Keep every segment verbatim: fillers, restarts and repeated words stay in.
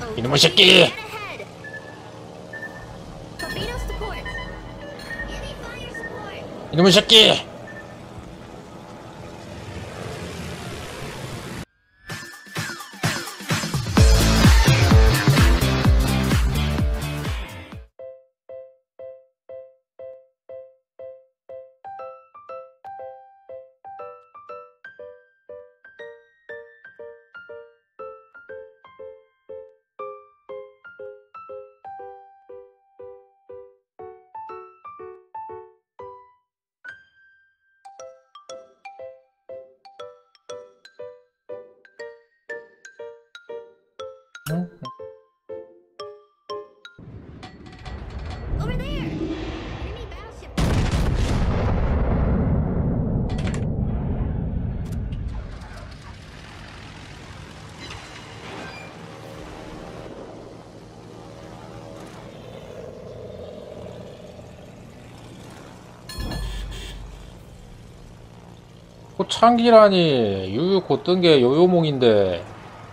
이놈의 새끼! 이놈의 새끼! 응? Over there. Enemy battleship. 초창기라니 유유 곧 뜬 게 요요몽인데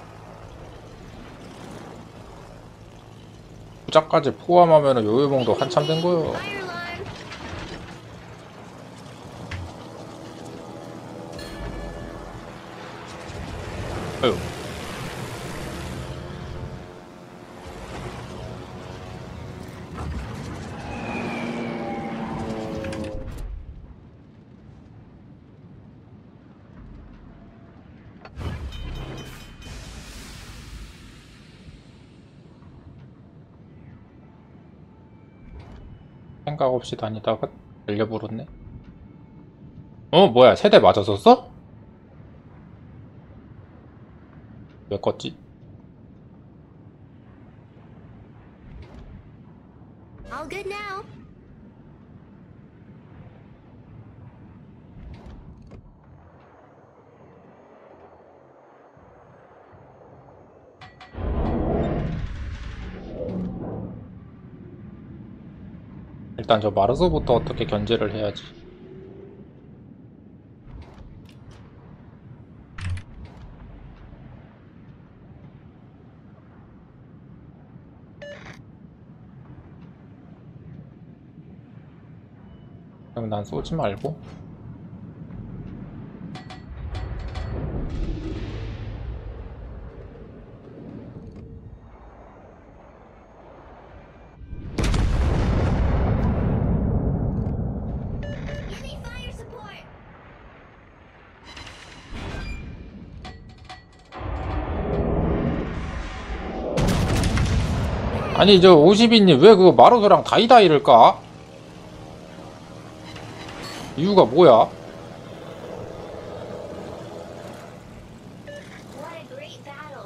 부작까지 포함하면 요요몽도 한참 된 거요. 아유. 생각 없이 다니다가 날려버렸네. 어 뭐야 세대 맞았었어? 왜 껐지? All good now. 일단 저 마르소부터 어떻게 견제를 해야지. 그럼 난 쏘지 말고 Enemy fire support. 아니 저 오십이님 왜 그거 마르소랑 다이다이를 까? 이유가 뭐야? What a great battle.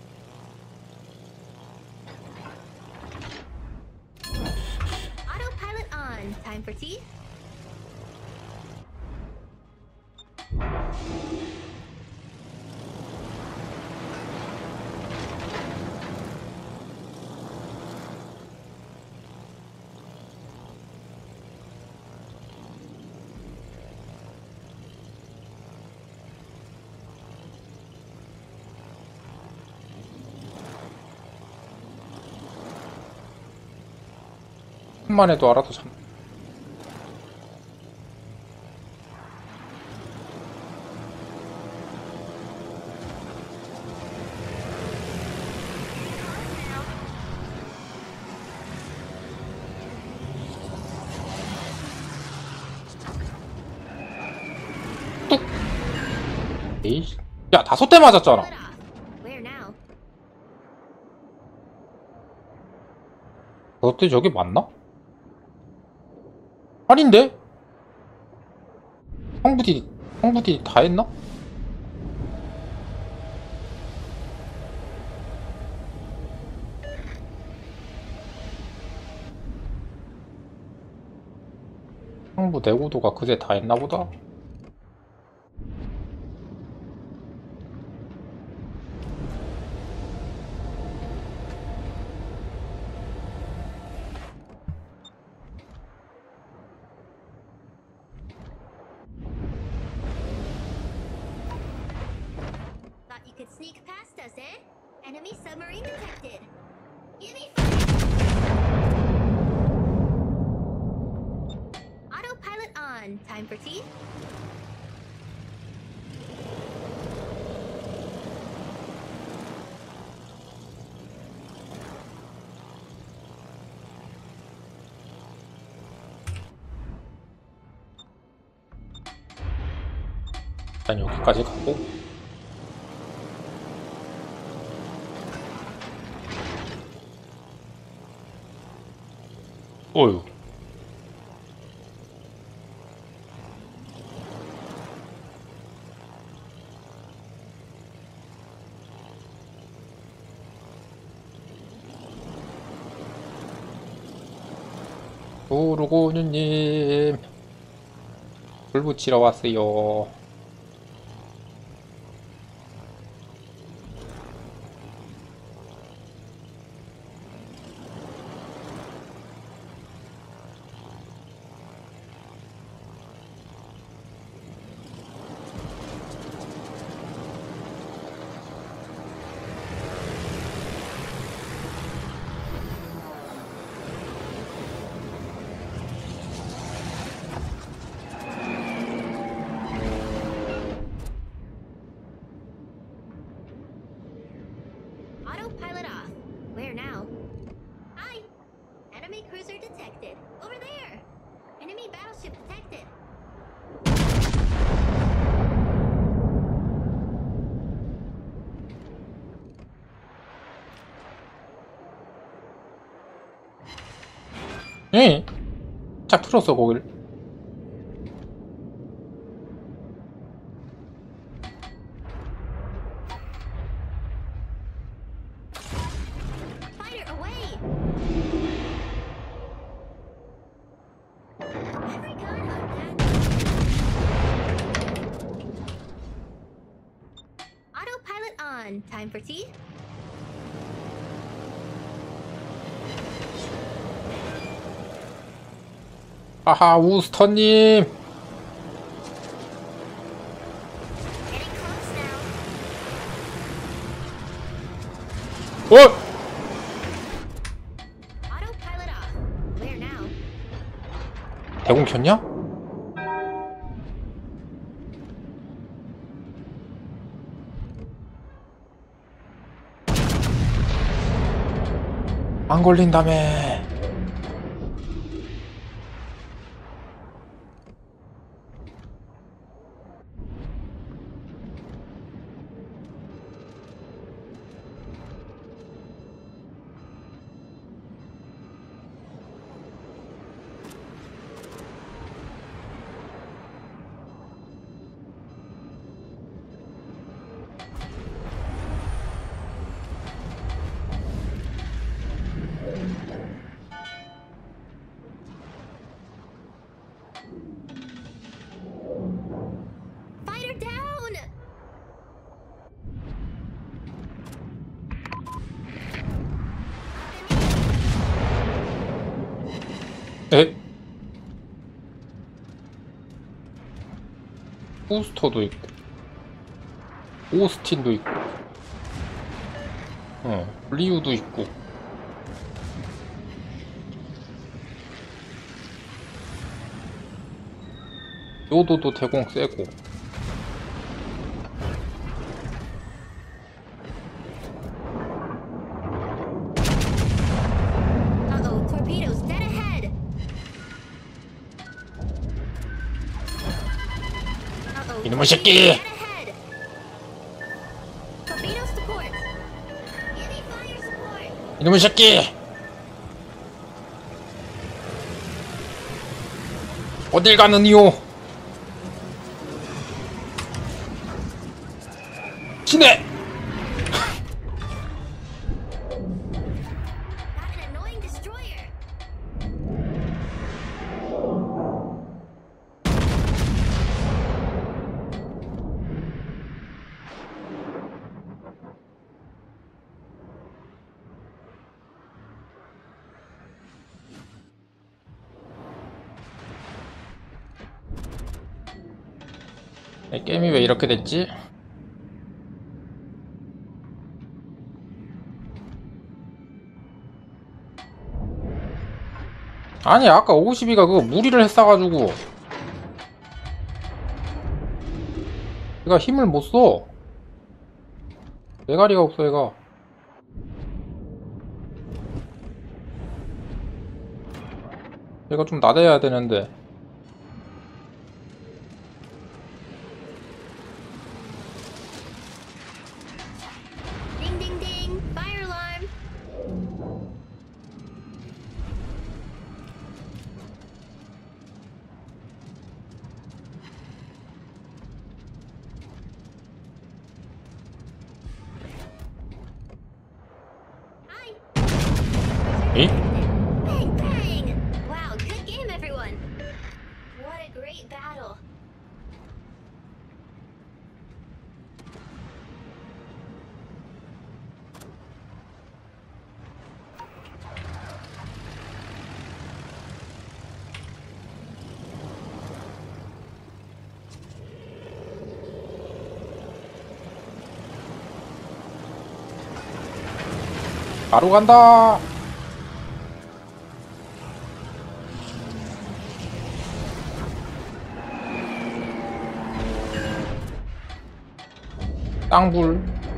Autopilot on. Time for tea. 한만 해도 알아서 참. 뚝. 에이, 야 다섯 대 맞았잖아. Cut off. Where now? 다섯 대 저게 맞나? 아닌데? 형부디 형부디 다 했나? 형부 내구도가 그새 다 했나 보다. Thought you could sneak past us, eh? Enemy submarine detected. Give me fire. Autopilot on. Time for tea. 일단 여기까지 가고 어휴 도르고뉴님 불 붙이러 왔어요. Autopilot off. Where now? Hi. Enemy cruiser detected. Over there. Enemy battleship detected. 에? 자 풀었어 거길. Fighter away. Every gun on that. Autopilot on. Time for tea. 아하 우스터님 Getting close now. 어? Autopilot off. Where now? 대공 켰냐? 안 걸린다며. Fighter down. 에? 부스터도 있고 오스틴도 있고 어 리우도 있고 요도도 대공 세고 Uh-oh, torpedoes dead ahead. Uh-oh. 이놈의 새끼! Dead ahead. Torpedo support. Enemy fire support. 이놈의 새끼! 어딜 가느니요? 지네! Got an annoying destroyer. 이 게임이 왜 이렇게 됐지? 아니 아까 오십이가 그거 무리를 했어가지고 얘가 힘을 못써. 메가리가 없어 얘가. 얘가 좀 나대야 되는데. Ding ding ding! Fire alarm! Hi! 에? Bang bang! Wow, good game everyone! What a great battle! 바로 간다. 땅불.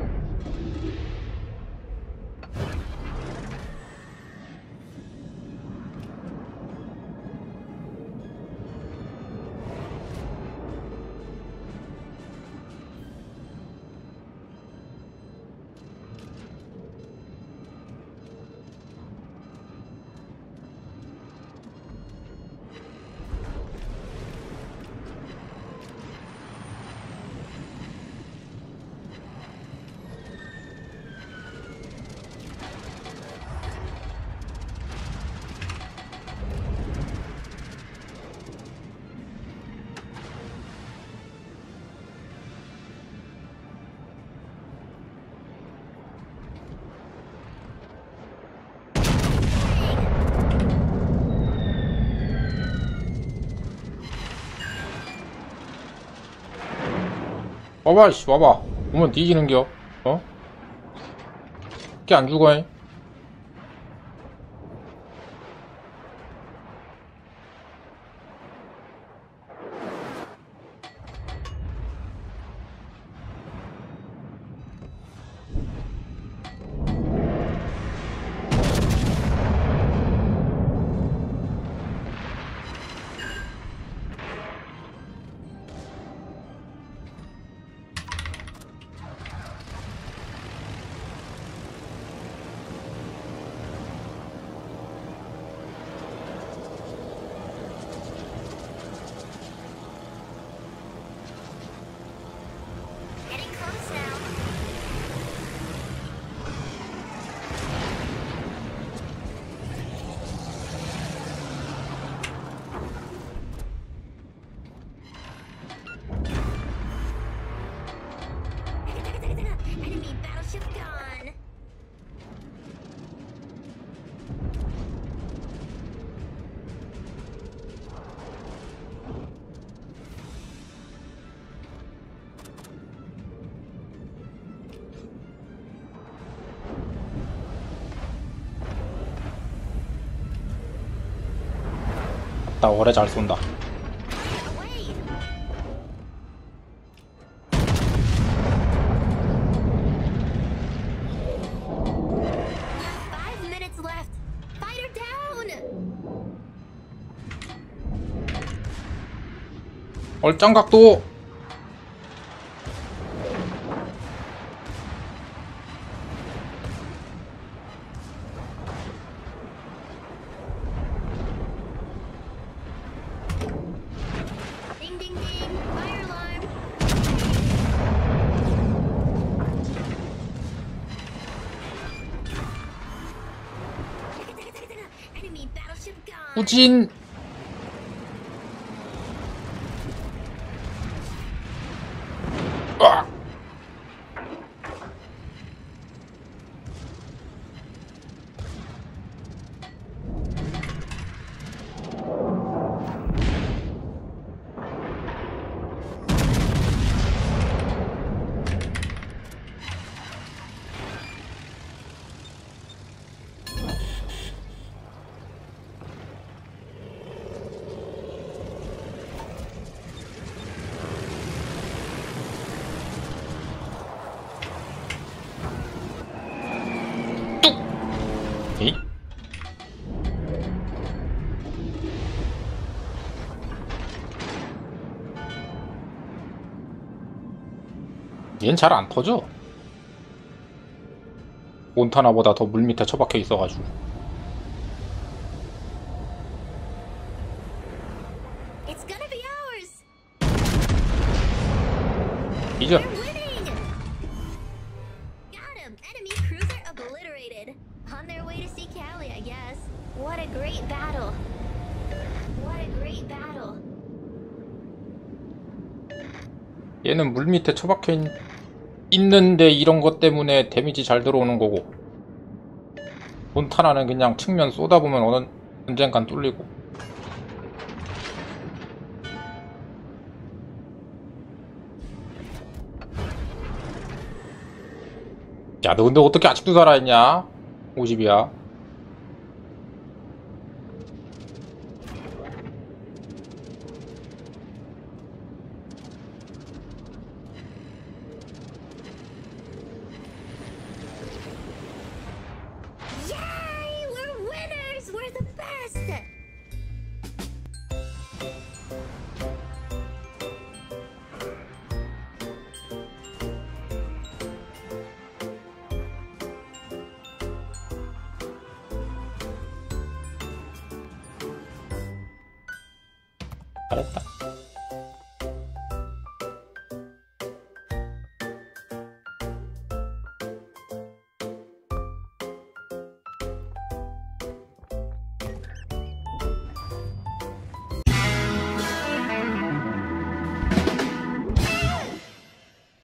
와봐 씨 와봐. 오면 뒤지는겨. 어? 걔 안 죽어. 잉? Getting close now. Enemy battleship gone. 나 오래 잘 쏜다. Away! Five minutes left. Fighter down. 얼짱각도. Ding ding ding! Fire alarm. Enemy battleship gone. 후진. 으악. 얘는 잘 안 터져. 몬타나보다 더 물 밑에 처박혀 있어가지고. It's gonna be ours. 이제 We're winning. Got him. Enemy cruiser obliterated. On their way to Sea Cali, I guess. What a great battle. What a great battle. 얘는 물 밑에 처박혀 있, 있는데 이런 것 때문에 데미지 잘 들어오는 거고, 몬타나는 그냥 측면 쏟아보면 어느 언젠간 뚫리고. 야, 너 근데 어떻게 아직도 살아있냐? 오십이야. Yay! We're winners! We're the best! 잘했다.